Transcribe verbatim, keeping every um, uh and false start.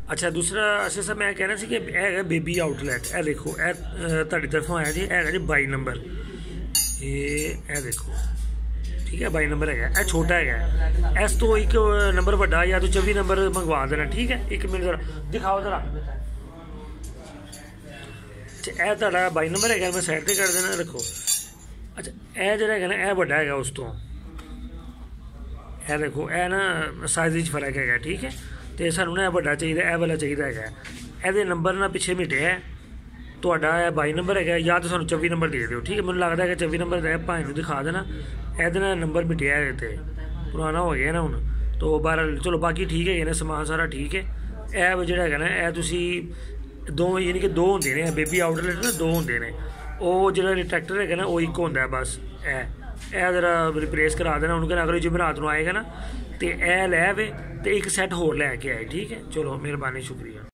अच्छा दूसरा अच्छा सर मैं कहना सी कि ਇਹ ਹੈਗਾ ਬੇਬੀ ਆਊਟਲੈਟ। ਇਹ ਦੇਖੋ ਇਹ ਤੁਹਾਡੀ ਤਰਫੋਂ ਆਇਆ ਜੀ, ਇਹ ਹੈਗਾ ਜੀ ਬਾਈ ਨੰਬਰ। ਇਹ ਇਹ ਦੇਖੋ ठीक है, बाई नंबर है, यह छोटा है। इस तो एक नंबर बड़ा या तो चौबी नंबर मंगवा देना। ठीक है, एक मिनट जरा दिखाओ जरा। अच्छा यह तुहाडा बाई नंबर है, मैं साइड पर कर देना, रखो। अच्छा यह जो है ना यह बड़ा है उस तो, यह देखो यह ना साइज फर्क है। ठीक है, तो सानू ना बड़ा चाहिए, यह वाला चाहिए है। ये नंबर ना पिछे मिटे है, ਤੁਹਾਡਾ ਇਹ ਬਾਈ ਨੰਬਰ ਹੈਗਾ, ਜਾਂ ਤਾਂ ਸਾਨੂੰ ਚੌਵੀ ਨੰबर ਦੇ ਦਿਓ। ठीक है, ਮੈਨੂੰ ਲੱਗਦਾ है चौबी नंबर ਦਾ ਭਾਈ ਨੂੰ ਦਿਖਾ ਦੇਣਾ। ਇਹਦੇ ਨਾਲ ਨੰਬਰ ਮਿਟਿਆ ਹੈ ਤੇ ਪੁਰਾਣਾ ਹੋ ਗਿਆ ਨਾ ਹੁਣ। तो बहरहाल चलो बाकी ठीक है ना, समान सारा ठीक है। ਇਹ ਜਿਹੜਾ ਹੈਗਾ ਨਾ ਇਹ ਤੁਸੀਂ ਦੋ ਯਾਨੀ ਕਿ ਦੋ ਹੁੰਦੇ ਨੇ, ਬੇਬੀ ਆਊਟਲੈਟ ਨਾ ਦੋ ਹੁੰਦੇ ਨੇ। ਉਹ ਜਿਹੜਾ ਰਿਟਰੈਕਟਰ ਹੈਗਾ ਨਾ ਉਹ ਇੱਕ ਹੁੰਦਾ ਬਸ। ਇਹ ਇਹ ਜ਼ਰਾ ਰਿਪਲੇਸ ਕਰਾ ਦੇਣਾ ਉਹਨੂੰ, ਕਹਿੰਦਾ ਅਗਰ ਜਮਰਾਤ ਨੂੰ ਆਏਗਾ ਨਾ ਤੇ ਇਹ ਲੈ ਆਵੇ ਤੇ ਇੱਕ ਸੈੱਟ ਹੋਰ ਲੈ ਕੇ ਆਏ। ठीक है, चलो मेहरबानी, शुक्रिया।